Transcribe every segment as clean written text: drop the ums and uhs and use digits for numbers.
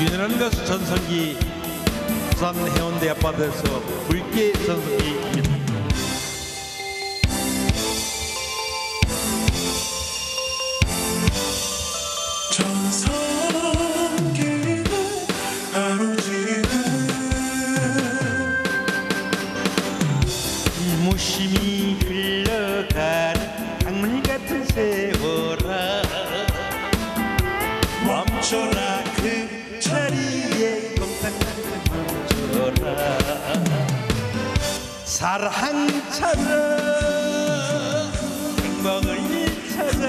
윤현은 가수 전성기 부산 해운대 앞바다에서 붉게 전성기입니다. 전성기는 아로지는 무심히 흘러가는 강물 같은 세월아 멈춰라 그 자리에 꼼짝하지 멈춰라 사랑 찾아 행복을 찾아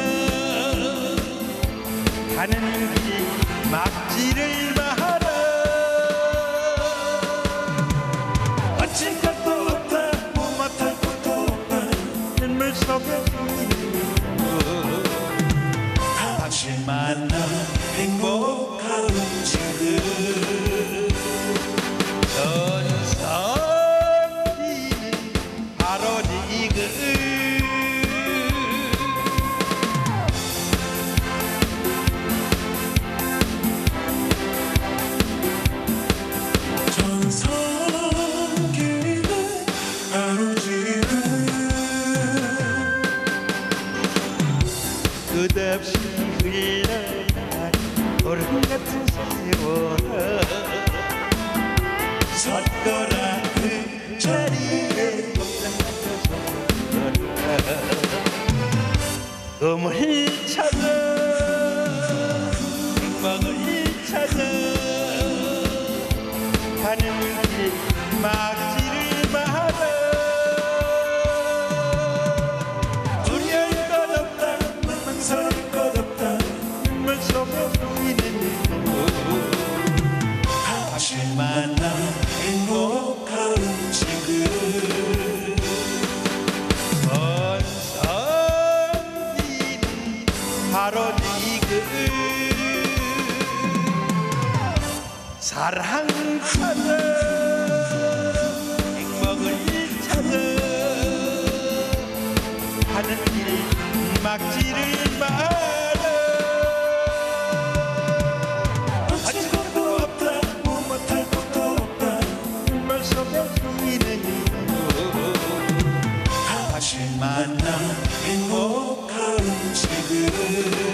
가는 길 막지를 마라 아침 것도 없다 못마탈 것도 없다 눈물 속에 다시 만나 행복한 지금 전성기는 바로 지금 전성기는 아로지는 끝없이 흘러간 얼음 같은 세월아 섰거라 그 자리에 꿈을 찾아 행복을 찾아 가는 길 막지를 마라 두려울 것 없다 망설일 것 없다 눈물 속에 보이는 다시 만나 행복한 지금 전성기는 바로 지금 사랑 찾아 행복을 찾아 가는 길 막지를 마라 아침 것도 없다 못마탈 것도 없다 눈물 속에 보이는 다시 만나 행복한 지금